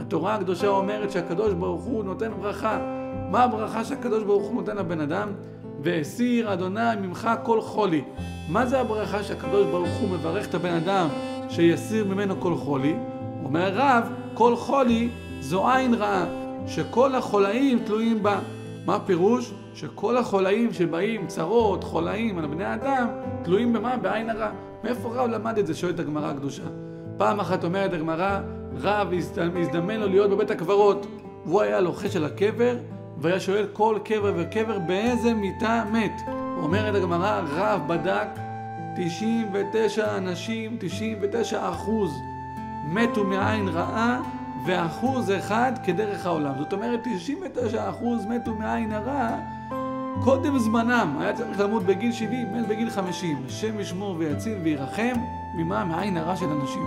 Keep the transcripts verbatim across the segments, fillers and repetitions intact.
התורה הקדושה אומרת שהקדוש ברוך הוא נותן ברכה. מה הברכה שהקדוש ברוך הוא נותן לבן אדם? והסיר אדוני ממך כל חולי. מה זה הברכה שהקדוש ברוך הוא מברך את הבן אדם שיסיר ממנו כל חולי? אומר רב, כל חולי זו עין רעה, שכל החולאים תלויים בה. מה הפירוש? שכל החולאים שבאים, צרות, חולאים על בני אדם, תלויים במה? בעין הרע. מאיפה רב למד את זה? שואלת הגמרא הקדושה. פעם אחת אומרת הגמרא, רב הזדמן לו להיות בבית הקברות. הוא היה לוחש על הקבר, והיה שואל כל קבר וקבר באיזה מיטה מת. אומרת הגמרא, רב בדק תשעים ותשע אנשים, תשעים ותשע אחוז מתו מעין רעה, ואחוז אחד כדרך העולם. זאת אומרת, תשעים ותשע אחוז מתו מעין הרע קודם זמנם. היה צריך למות בגיל שבעים, מת בגיל חמישים. השם ישמור ויציל וירחם ממה? מעין הרע של אנשים.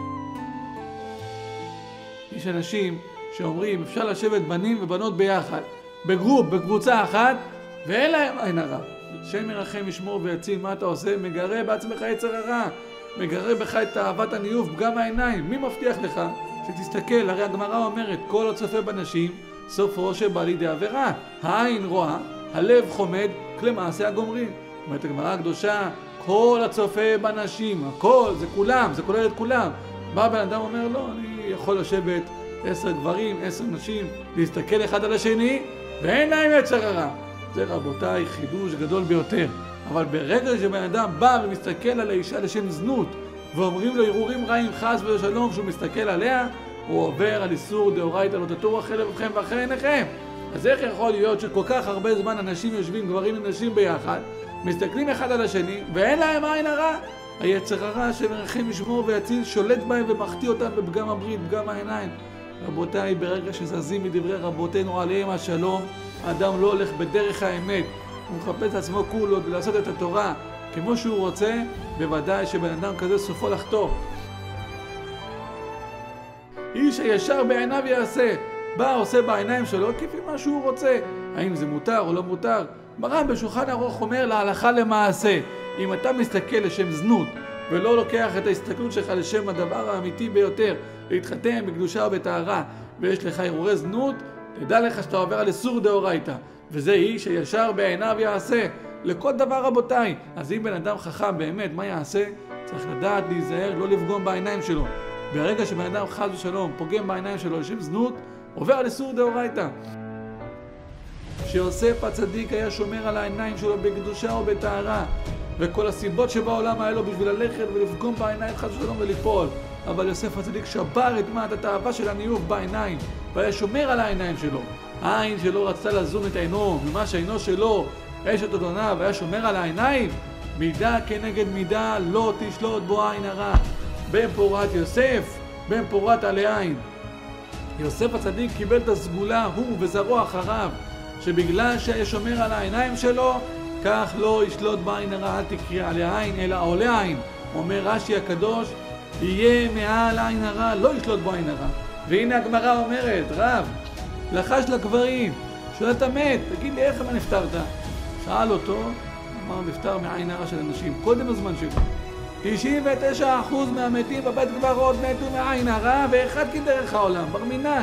יש אנשים שאומרים, אפשר לשבת בנים ובנות ביחד, בגרופ, בקבוצה אחת, ואין להם עין הרע. השם ירחם ישמור ויציל, מה אתה עושה? מגרה בעצמך יצר הרע, מגרה בך את אהבת הניוף, פגם העיניים. מי מבטיח לך שתסתכל? הרי הגמרא אומרת, כל הצופה בנשים, סופו שבא לידי עבירה. העין רואה, הלב חומד, כלי מעשה הגומרים. אומרת הגמרא הקדושה, כל הצופה בנשים, הכל, זה כולם, זה כולל את כולם. בא בן אדם אומר, לא, אני יכול לשבת עשר גברים, עשר נשים, להסתכל אחד על השני, ואין להם יצר הרע. זה רבותיי חידוש גדול ביותר. אבל ברגע שבן אדם בא ומסתכל על האישה לשם זנות, ואומרים לו הרהורים רעים חס ושלום, שהוא מסתכל עליה, הוא עובר על איסור דאורייתא לא תטורו אחרי לבבכם ואחרי עיניכם. אז איך יכול להיות שכל כך הרבה זמן אנשים יושבים, גברים ונשים ביחד, מסתכלים אחד על השני, ואין להם עין הרע? היצר הרע שמרחם ישמור ויציל שולט בהם ומחטיא אותם בפגם הברית, פגם העיניים. רבותיי, ברגע שזזים מדברי רבותינו עליהם השלום, האדם לא הולך בדרך האמת, הוא מחפש עצמו כולו לעשות את התורה כמו שהוא רוצה, בוודאי שבן אדם כזה סופו לחטוא. איש הישר בעיניו יעשה, בא עושה בעיניים שלו כפי מה שהוא רוצה. האם זה מותר או לא מותר? מרן בשולחן ערוך אומר להלכה למעשה. אם אתה מסתכל לשם זנות ולא לוקח את ההסתכלות שלך לשם הדבר האמיתי ביותר, להתחתן בקדושה ובטהרה, ויש לך הרהורי זנות, תדע לך שאתה עובר על איסור דאורייתא, וזה איש הישר בעיניו יעשה. לכל דבר רבותיי. אז אם בן אדם חכם באמת, מה יעשה? צריך לדעת להיזהר, לא לפגום בעיניים שלו. ברגע שבן אדם חס ושלום פוגם בעיניים שלו לשם זנות, עובר על איסור דאורייתא. שיוסף הצדיק היה שומר על העיניים שלו בקדושה ובטהרה, וכל הסיבות שבעולם היה לו בשביל ללכת ולפגום בעיניים חס ושלום וליפול. אבל יוסף הצדיק שבר את מעט התאווה של הניוף בעיניים, והיה שומר על העיניים שלו. העין שלו רצתה לזון את עינו, ממה שהעינו שלו אשת אדוניו, והיה שומר על העיניים. מידה כנגד מידה לא תשלוט בו עין הרע. בן פורת יוסף, בן פורת עלי עין. יוסף הצדיק קיבל את הסגולה, הוא וזרוע אחריו, שבגלל שהיה שומר על העיניים שלו, כך לא ישלוט בעין הרע. אל תקרא עלי עין אלא עולה עין. אומר רש"י הקדוש, יהיה מעל עין הרע, לא ישלוט בו עין הרע. והנה הגמרא אומרת, רב לחש לגברים, שואל את המת, תגיד לי איך מה נפטרת? שאל אותו, אמר נפטר מעין הרע של אנשים, קודם הזמן שלו. תשעים ותשע אחוז מהמתים בבית קברות מתו מעין הרע, ואחד כדרך העולם, בר מינן.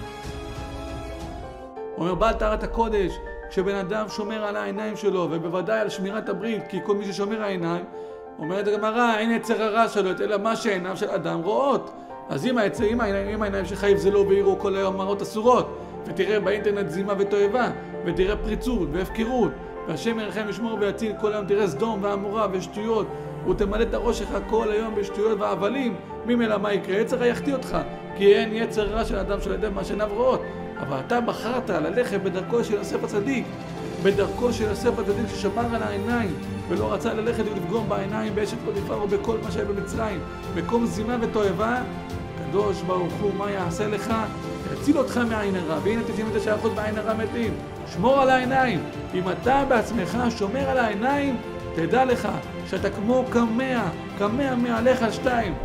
אומר בעל טהרת הקודש, כשבן אדם שומר על העיניים שלו, ובוודאי על שמירת הברית, כי כל מי ששומר העיניים, אומרת הגמרא, אין יצר הרע שלו, אלא מה שעיניו של אדם רואות. אז אם העצר, אם העיניים שלך יבזלו ויראו כל היום מראות אסורות, ותראה באינטרנט זימה ותועבה, ותראה פריצות והפקרות, והשם ירחם ישמור ויציל, כל היום תראה סדום ועמורה ושטויות, ותמלא את הראש שלך כל היום בשטויות והבלים, ממילא מה יקרה? יצר יחטיא אותך, כי אין יצר רע של אדם של אדם מה שעיניו רואות. אבל אתה בחרת ללכת בדרכו של יוסף הצדיק, בדרכו של יוסף הצדיק ששמר על העיניים, ולא רצה ללכת ולפגום בעיניים באשת פוטיפר או בכל מה שהיה במצרים, מקום זימה ותועבה. הקדוש ברוך הוא מה יעשה לך? יציל אותך מעין הרע. והנה תשעים ותשע אחוז בעין הרע מתים. שמור על העיניים. אם אתה בעצמך שומר על העיניים, תדע לך שאתה כמו כמאה, כמאה מעליך על שתיים.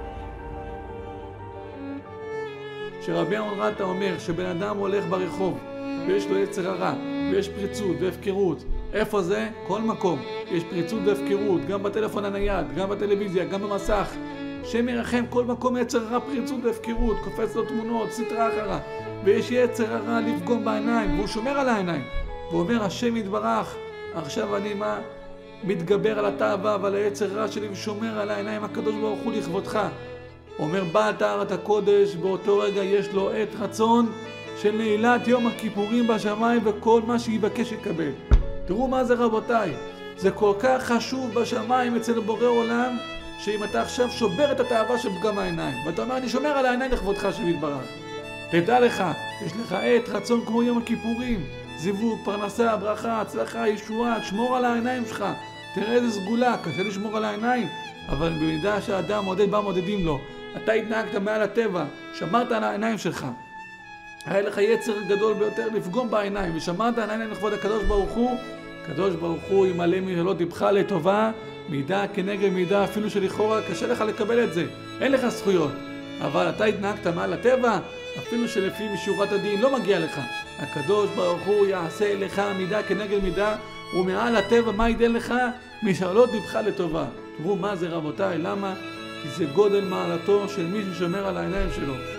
שרבי עמרם רטה אומר שבן אדם הולך ברחוב ויש לו יצר הרע ויש פריצות והפקרות, איפה זה? כל מקום יש פריצות והפקרות, גם בטלפון הנייד, גם בטלוויזיה, גם במסך. שם ירחם כל מקום יצר הרע פריצות והפקרות, קופץ לו תמונות, סטרה אחרה, ויש יצר הרע לפגום בעיניים, והוא שומר על העיניים. והוא אומר, השם יתברך, עכשיו אני מה? מתגבר על התאווה ועל היצר הרע שלי ושומר על העיניים, הקדוש ברוך הוא לכבודך. הוא אומר, בא טהרת הקודש, באותו רגע יש לו עת רצון של נעילת יום הכיפורים בשמיים וכל מה שיבקש יקבל. תראו מה זה רבותיי, זה כל כך חשוב בשמיים אצל בורא עולם, שאם אתה עכשיו שובר את התאווה של פגם העיניים, ואתה אומר, אני שומר על העיניים לכבודך שיתברך. תדע לך, יש לך עת רצון כמו יום הכיפורים, זיווג, פרנסה, ברכה, הצלחה, ישועה, תשמור על העיניים שלך. תראה איזה סגולה, קשה לשמור על העיניים, אבל במידה שהאדם מודד בה מודדים לו. אתה התנהגת מעל הטבע, שמרת על העיניים שלך. היה לך יצר גדול ביותר לפגום בעיניים, ושמרת על העיניים לכבוד הקדוש ברוך הוא. הקדוש ברוך הוא ימלא משאלות דיבך לטובה, מידה כנגד מידה, אפילו שלכאורה קשה לך לקבל את זה. אין לך זכויות, אבל אתה התנהגת מעל הטבע, אפילו שלפי משורת הדין לא מגיע לך. הקדוש ברוך הוא יעשה לך מידה כנגד מידה, ומעל הטבע מה ייתן לך? משאלות דיבך לטובה. תראו מה זה רבותיי, למה? כי זה גודל מעלתו של מי ששומר על העיניים שלו.